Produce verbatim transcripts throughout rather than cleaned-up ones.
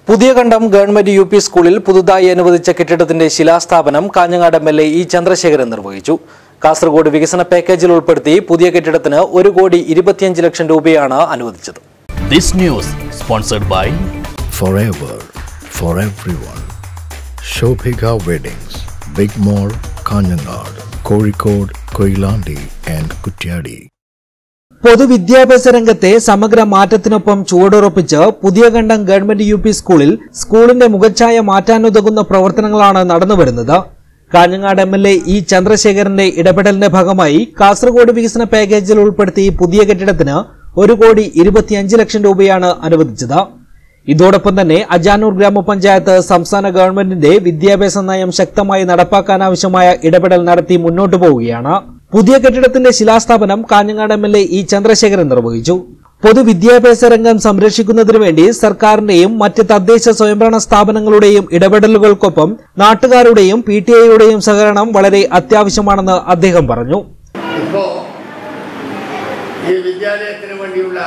Puthiyakandam government U P സ്കൂളിൽ പുതുതായി അനുവദിച്ച കെട്ടിടത്തിന്റെ ശിലാസ്ഥാപനം Kanhangad M L A E Chandrasekharan നിർവഹിച്ചു. കാസർഗോഡ് വികസന പാക്കേജിൽ ഉൾപ്പെടുത്തി പുതിയ കെട്ടിടത്തിന് ഒരു കോടി ഇരുപത്തിയഞ്ച് ലക്ഷം രൂപയാണ് അനുവദിച്ചത്. This news sponsored by Forever for everyone. Shobhika Weddings, Big Mall, Kanjangad, Kozhikode, Koilandi and Kutyadi. പൊതുവിദ്യാഭ്യാസ രംഗത്തെ സമഗ്ര മാറ്റത്തിനൊപ്പം ചുവടുറപ്പിച്ച് പുതിയകണ്ടം ഗവൺമെന്റ് യു പി സ്കൂളിൽ സ്കൂളിന്റെ മുഖച്ഛായ മാറ്റാനുതകുന്ന പ്രവർത്തനങ്ങളാണ് നടന്നുവരുന്നത്. Kanhangad M L A E ചന്ദ്രശേഖരന്റെ ഇടപെടലിന്റെ ഭാഗമായി കാസർഗോഡ് വികസന പാക്കേജിൽ ഉൾപ്പെടുത്തി പുതിയ കെട്ടിടത്തിന് ഒരു കോടി ഇരുപത്തിയഞ്ച് ലക്ഷം രൂപയാണ് അനുവദിച്ചത്. ഇതോടൊപ്പം തന്നെ അജാനൂർ ഗ്രാമപഞ്ചായത്ത് സംസ്ഥാന ഗവൺമെന്റിന്റെ വിദ്യാഭ്യാസ നയം ശക്തമായി നടപ്പാക്കാനാവശ്യമായ ഇടപെടൽ നടത്തി മുന്നോട്ടു പോവുകയാണ്. പുതിയ കെട്ടിടത്തിന്റെ ശിലാസ്ഥാപനം Kanhangad M L A E Chandrasekharan നിർവഹിച്ചു. പൊതുവിദ്യാഭ്യാസ രംഗം സംരക്ഷിക്കുന്നതിനു വേണ്ടി സർക്കാരിന്റെയും മറ്റ് തദ്ദേശ സ്വയംഭരണ സ്ഥാപനങ്ങളുടെയും ഇടപെടലുകൾക്കൊപ്പം നാട്ടുകാരുടെയും പി ടി എയുടെയും സഹകരണം വളരെ അത്യാവശ്യമാണെന്ന് അദ്ദേഹം പറഞ്ഞു. ഈ വിദ്യാലയത്തിന് വേണ്ടിയുള്ള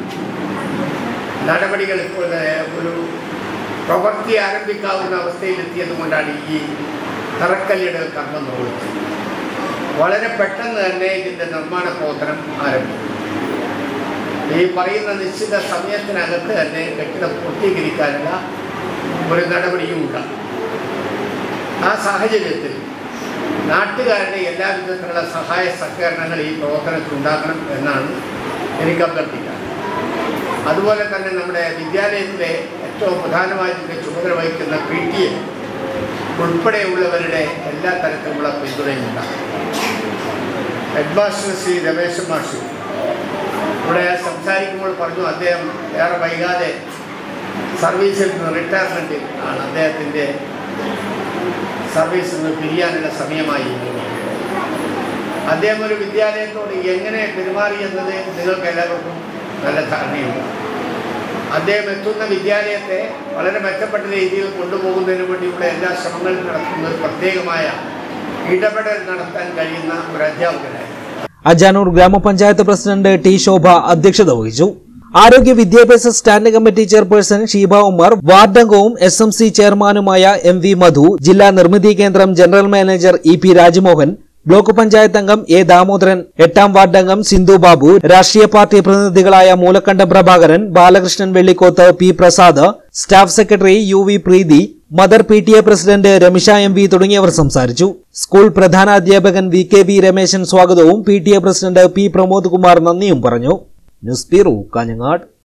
നടപടികൾ ഇപ്പോൾ ഒരു പ്രവൃത്തി ആരംഭിക്കാവുന്ന അവസ്ഥയിലെത്തിയതുകൊണ്ടാണ് ഈ തറക്കല്ലിടൽ കർമ്മം നിർവഹിച്ചത്. വളരെ പെട്ടെന്ന് തന്നെ ഇതിൻ്റെ നിർമ്മാണ പ്രവർത്തനം ആരംഭിച്ചു. ഈ പറയുന്ന നിശ്ചിത സമയത്തിനകത്ത് തന്നെ കെട്ടിടം പൂർത്തീകരിക്കാനുള്ള ഒരു നടപടിയും ഉണ്ടാകും. ആ സാഹചര്യത്തിൽ നാട്ടുകാരുടെ എല്ലാ വിധത്തിലുള്ള സഹായ സഹകരണങ്ങൾ ഈ പ്രവർത്തനത്തിൽ ഉണ്ടാകണം എന്നാണ് എനിക്ക് അഭ്യർത്ഥിക്കുന്നത്. അതുപോലെ തന്നെ നമ്മുടെ വിദ്യാലയത്തിലെ ഏറ്റവും പ്രധാനമായിട്ട് ചുമതല വഹിക്കുന്ന പി ടി എ ഉൾപ്പെടെയുള്ളവരുടെ എല്ലാ തരത്തിലുള്ള പിന്തുണയും ഉണ്ടാകും. ഹെഡ് മാസ്റ്റർ ശ്രീ രമേശ് മാഷി ഇവിടെ സംസാരിക്കുമ്പോൾ പറഞ്ഞു, അദ്ദേഹം ഏറെ വൈകാതെ സർവീസിൽ നിന്ന് റിട്ടയർമെൻറ്റ് ആണ്, അദ്ദേഹത്തിൻ്റെ സർവീസിൽ നിന്ന് പിരിയാനുള്ള സമയമായി. അദ്ദേഹം ഒരു വിദ്യാലയത്തോട് എങ്ങനെ പെരുമാറി എന്നത് നിങ്ങൾക്ക് എല്ലാവർക്കും നല്ല ധാരണയുണ്ട്. അദ്ദേഹം എത്തുന്ന വിദ്യാലയത്തെ വളരെ മെച്ചപ്പെട്ട രീതിയിൽ കൊണ്ടുപോകുന്നതിന് വേണ്ടിയുള്ള എല്ലാ ശ്രമങ്ങളും നടത്തുന്ന ഒരു പ്രത്യേകമായ ഇടപെടൽ നടത്താൻ കഴിയുന്ന ഒരു അധ്യാപകനായി. അജാനൂർ ഗ്രാമപഞ്ചായത്ത് പ്രസിഡന്റ് ടി ശോഭ അധ്യക്ഷത വഹിച്ചു. ആരോഗ്യ വിദ്യാഭ്യാസ standing committee chairperson Sheeba Umar, വാർഡംഗവും എസ് എം സി ചെയർമാനുമായ എം വി മധു, ജില്ലാ നിർമ്മിതി കേന്ദ്രം general manager E P Rajmohan, block panchayat അംഗം എ ദാമോദരൻ, എട്ടാം വാർഡംഗം സിന്ധു ബാബു, രാഷ്ട്രീയ പാർട്ടി പ്രതിനിധികളായ Moolakkandam Prabhakaran, Balakrishnan Vellikkoth, P Prasad, staff secretary U V Preethi, mother P T A president Ramisha M V തുടങ്ങിയവർ സംസാരിച്ചു. സ്കൂൾ പ്രധാനാധ്യാപകൻ വി കെ വി രമേശൻ സ്വാഗതവും P T A president P Pramod Kumar നന്ദിയും പറഞ്ഞു. News bureau, Kanhangad.